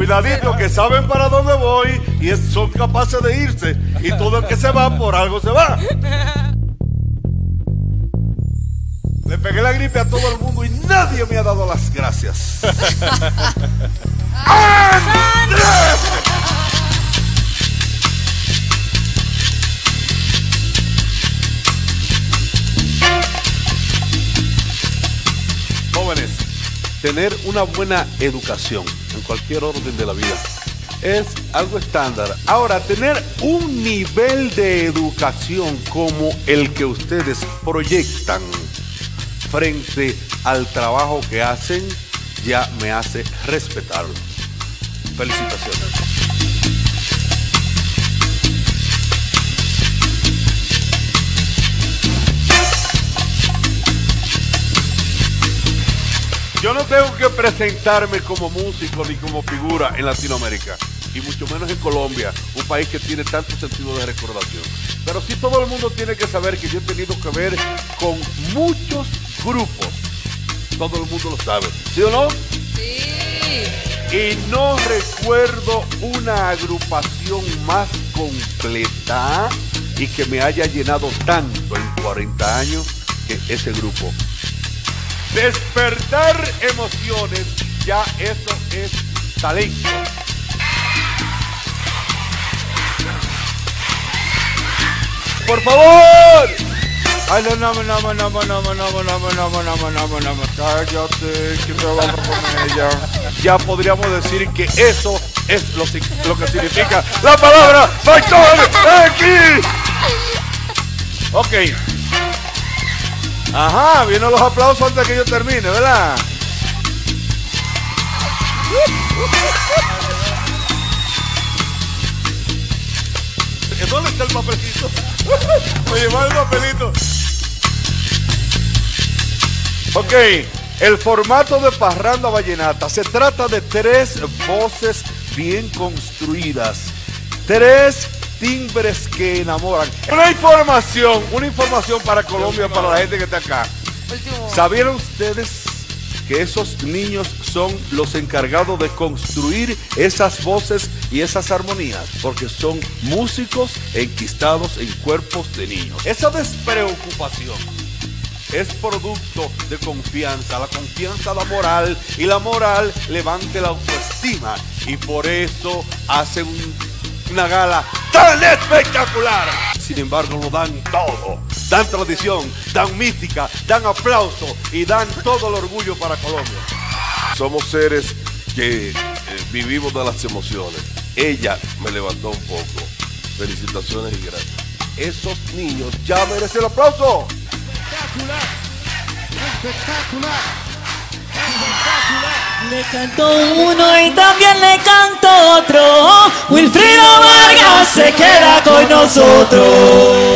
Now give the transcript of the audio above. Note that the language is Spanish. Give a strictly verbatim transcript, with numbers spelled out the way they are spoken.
Cuidadito, que saben para dónde voy y es- son capaces de irse. Y todo el que se va, por algo se va. Le pegué la gripe a todo el mundo y nadie me ha dado las gracias. ¡Andrés! Jóvenes, tener una buena educación en cualquier orden de la vida es algo estándar. Ahora, tener un nivel de educación como el que ustedes proyectan frente al trabajo que hacen ya me hace respetarlo. Felicitaciones. Yo no tengo que presentarme como músico ni como figura en Latinoamérica, y mucho menos en Colombia, un país que tiene tanto sentido de recordación. Pero sí todo el mundo tiene que saber que yo he tenido que ver con muchos grupos. Todo el mundo lo sabe, ¿sí o no? Sí. Y no recuerdo una agrupación más completa y que me haya llenado tanto en cuarenta años que ese grupo. Despertar emociones, ya eso es talento. Por favor. Ay, no, no, no, no, no, no, no, no, no, no, no, no, no, no, no, no, cállate, que te vamos con ella. Ya podríamos decir que eso es lo, si- lo que significa la palabra factor X. Ok. Ajá, vienen los aplausos antes que yo termine, ¿verdad? ¿Dónde está el papelito? Oye, va el papelito. Ok, el formato de Parranda Vallenata se trata de tres voces bien construidas, tres timbres que enamoran. Una información, una información para Colombia, para la gente que está acá. Último. ¿Sabían ustedes que esos niños son los encargados de construir esas voces y esas armonías? Porque son músicos enquistados en cuerpos de niños. Esa despreocupación es producto de confianza. La confianza da moral y la moral levanta la autoestima. Y por eso hacen un- una gala tan espectacular. Sin embargo, lo dan todo. Dan tradición, dan mística, dan aplauso y dan todo el orgullo para Colombia. Somos seres que eh, vivimos de las emociones. Ella me levantó un poco. Felicitaciones y gracias. Esos niños ya merecen el aplauso. Le canto uno y también le canto otro. Wilfrido Vargas se queda con nosotros.